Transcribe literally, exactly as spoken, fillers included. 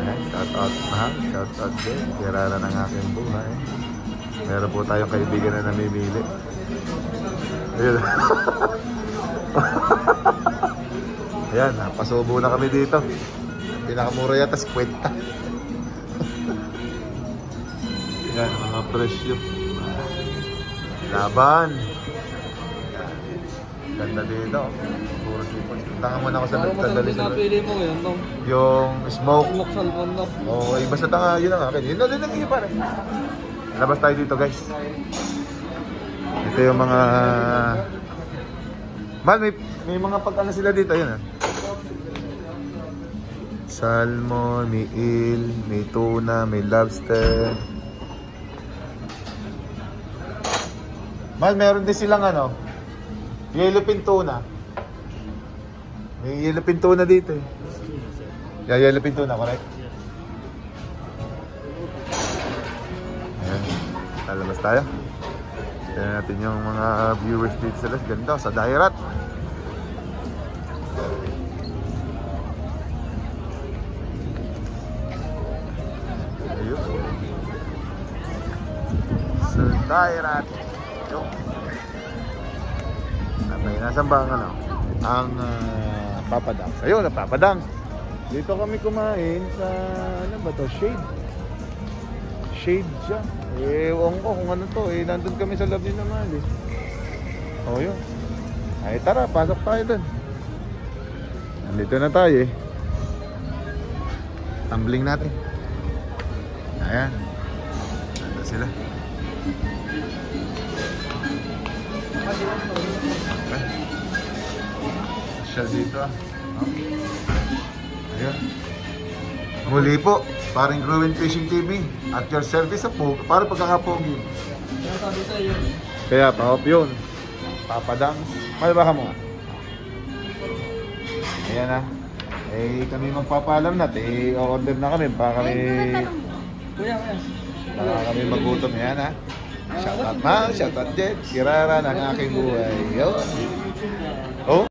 Ayan, shout out mahal, shout out din. Kirara ng aking buhay. Meron po tayong kaibigan na namimili. Ayan. Ayan, napasubo na kami dito. Pinakamura yata, kwenta. Ayan, mga presyo. Laban. Ganda dito. Puro sipon. Tangan mo na ako sa nagtandali sa pinapili mo yun, no? yung smoke. Smoke salmon, no? Okay, basta tanga, yun ang akin. Yun na din ang iyo pare. Labas tayo dito guys. Ito yung mga... Man, may, may mga pagkana sila dito. Yun ah. Salmon, may eel, may tuna, may lobster. Man, meron din silang ano, yellowfin tuna. May yellowfin tuna dito eh. Yeah, yellowfin tuna, correct? Ayan, lalabas tayo. Tignan natin yung mga viewers dito sa Las Ganda, sa Dairat. Ayun. Sa Dairat. Yung Sabay, nasan ba ang ano? Ang uh, Papadang. Ayun, ang Papadang. Dito kami kumain sa, ano ba to? Shade. Shade siya. Eh, ewan ko kung ano to. Eh, nandun kami sa love ni naman eh. O yun. Ay, tara, pasok tayo dun. Nandito na tayo eh. Tumbling natin. Ayan. Nandun sila. Okay. Siya dito ah. Ayun. Muli po, paring Growing Fishing T V at your service sa po, para pagkakapogi. Kaya sabi sa iyo. Kaya pa-off yun. Papadang. Malbaka mo. Ayan ah. Eh kami magpapaalam na. Eh order na kami. Baka kami... Kuya, kuya. Baka kami magutom. Ayan ah. Shoutout man, shoutout Jet. Kirara ng aking buhay. Yo. Oh.